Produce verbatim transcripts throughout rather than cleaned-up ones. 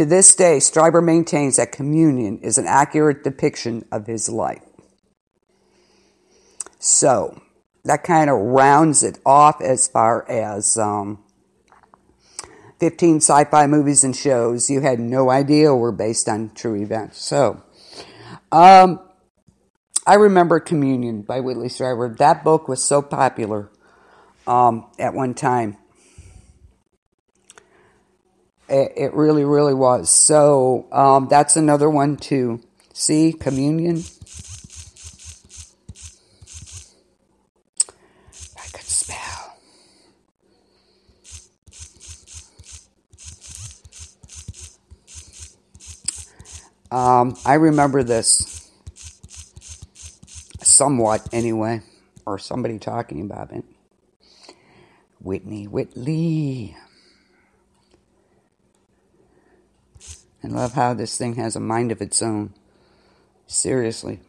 To this day, Stryber maintains that Communion is an accurate depiction of his life. So, that kind of rounds it off as far as um, fifteen sci-fi movies and shows you had no idea were based on true events. So, um, I remember Communion by Whitley Strieber. That book was so popular um, at one time. It, it really, really was. So, um, that's another one to see, Communion. I could spell. Um, I remember this somewhat anyway, or somebody talking about it. Whitney Whitley. I love how this thing has a mind of its own. Seriously.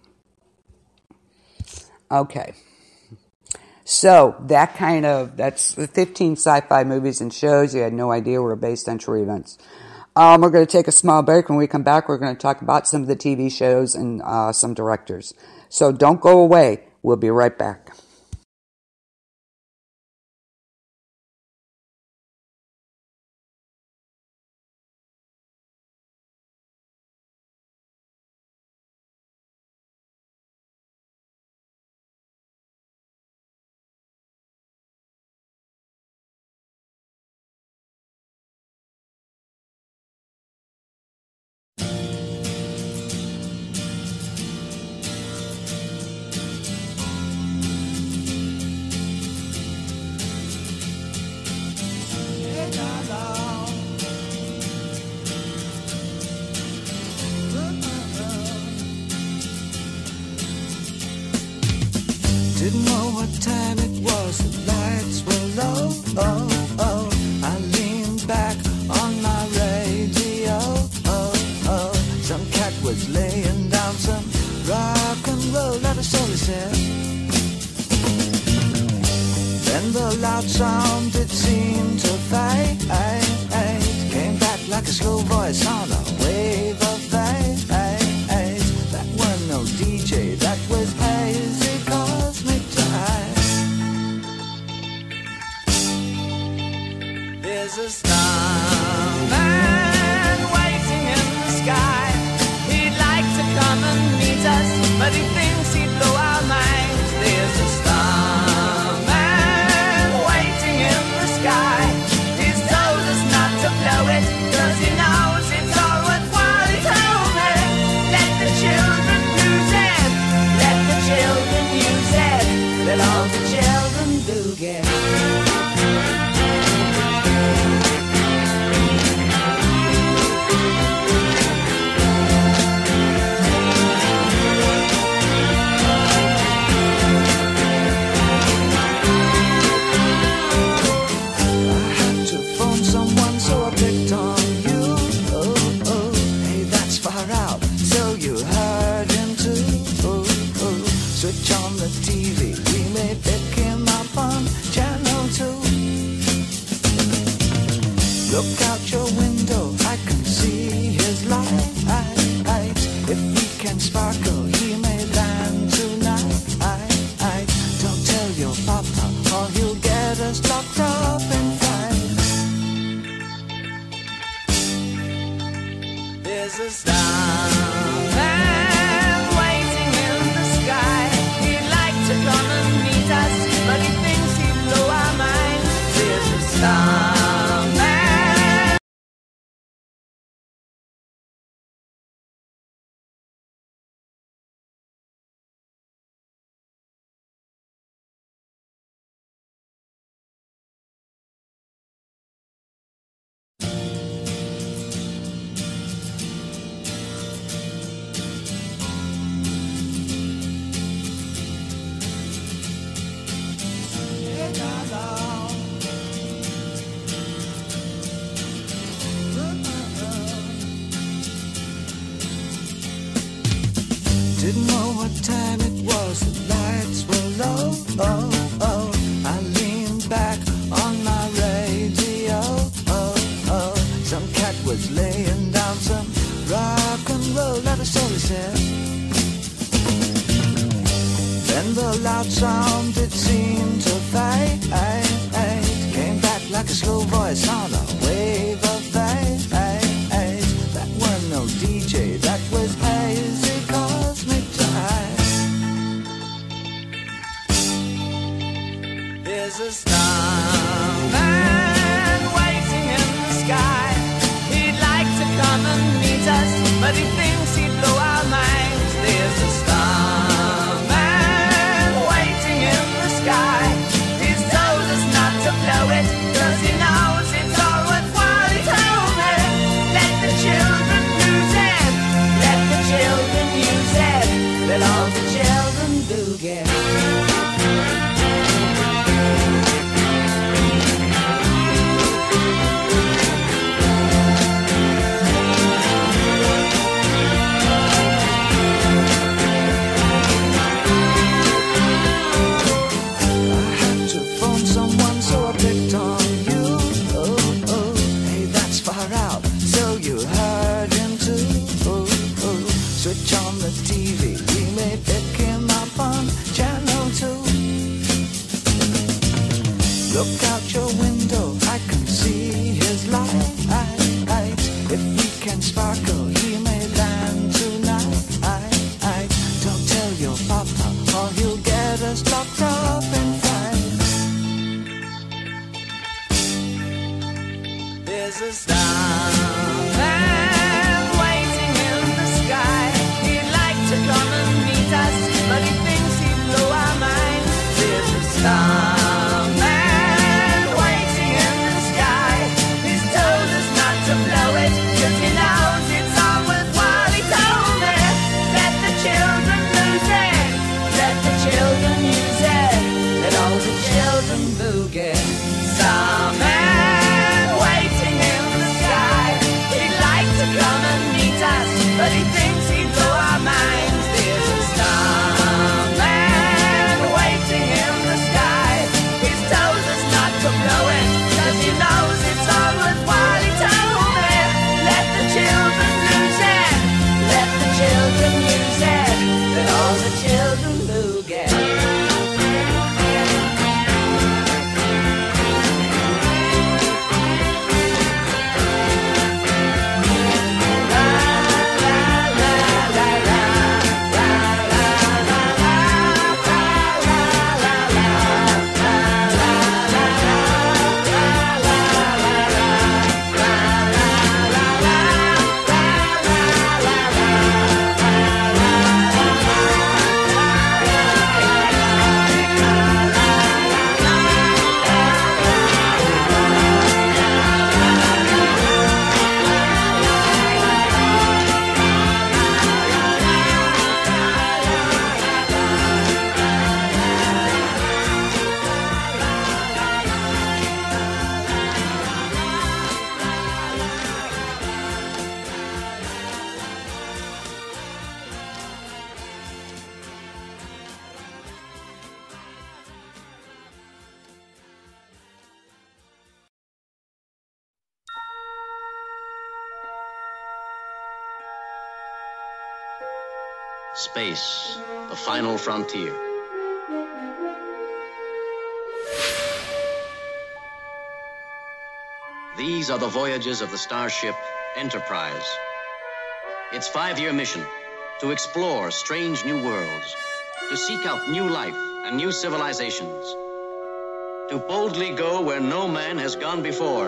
Okay. So, that kind of, that's the fifteen sci-fi movies and shows you had no idea were based on true events. Um, we're going to take a small break. When we come back, we're going to talk about some of the T V shows and uh, some directors. So, don't go away. We'll be right back. Didn't know what time it was, the lights were low, oh, oh. I leaned back on my radio, oh, oh. Some cat was laying down some rock and roll, that is all he said. Then the loud sound, it seemed to fade, came back like a slow voice on a wave of fade. That was no D J, that was hazy cosmic time. There's a starman waiting in the sky. He'd like to come and meet us, but he thinks he'd blow our minds. There's a starman waiting in the sky. He's told us not to blow it, 'cause he knows it's all worthwhile. He told me, let the children use it, let the children use it, let all the children do get. Switch on the T V, we may pick him up on channel two. Look out your window, I can see his light. If we can sparkle, he may land tonight. Don't tell your papa, or he'll get us locked up in fight. There's a starman waiting in the sky. He'd like to come and meet us, but he thinks he'd blow our minds. There's a starman. Didn't know what time it was, the lights were low, oh, oh. I leaned back on my radio, oh, oh. Some cat was laying laying down some rock and roll, that is all he said. Then the loud sound, it seemed to fade. Came back like a slow voice on a wave of fate. That was no D J, that was hazy cosmic jive. There's a starman waiting in the sky. He'd like to come and meet us, but he thinks he'd blow our minds. There's a starman waiting in the sky. He's told us not to blow it, cause he knows it's all worthwhile. He told me, let the children lose it, let the children use it, let all the children boogie. Switch on the T V, we may pick him up on channel two. Look out your window, I can see his light. If we can sparkle, he may land tonight. Don't tell your papa, or he'll get us locked up in fight. There's a starman waiting in the sky. He'd like to come and meet us, but he thinks he'd blow our minds. There's a starman waiting in the sky. He's told us not to blow it, cause he knows it's all worthwhile. He told me, let the children lose it, let the children use it, let all the children boogie. Starman waiting in the sky. He'd like to come and meet us, but he thinks he'd blow our minds. There's a starman waiting in the sky. He's told us not to blow it, cause he knows it's all worthwhile. He told me, let the children lose it, let the children use it, let all the children boogie. Space, the final frontier. These are the voyages of the starship Enterprise. Its five-year mission, to explore strange new worlds, to seek out new life and new civilizations, to boldly go where no man has gone before.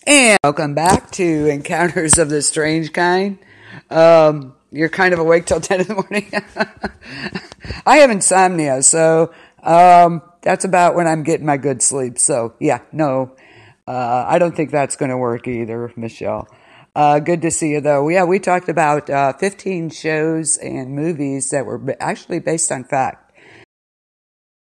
And welcome back to Encounters of the Strange Kind. Um, you're kind of awake till ten in the morning. I have insomnia, so um, that's about when I'm getting my good sleep. So, yeah, no, uh, I don't think that's going to work either, Michelle. Uh, good to see you, though. Yeah, we talked about uh, fifteen shows and movies that were actually based on fact.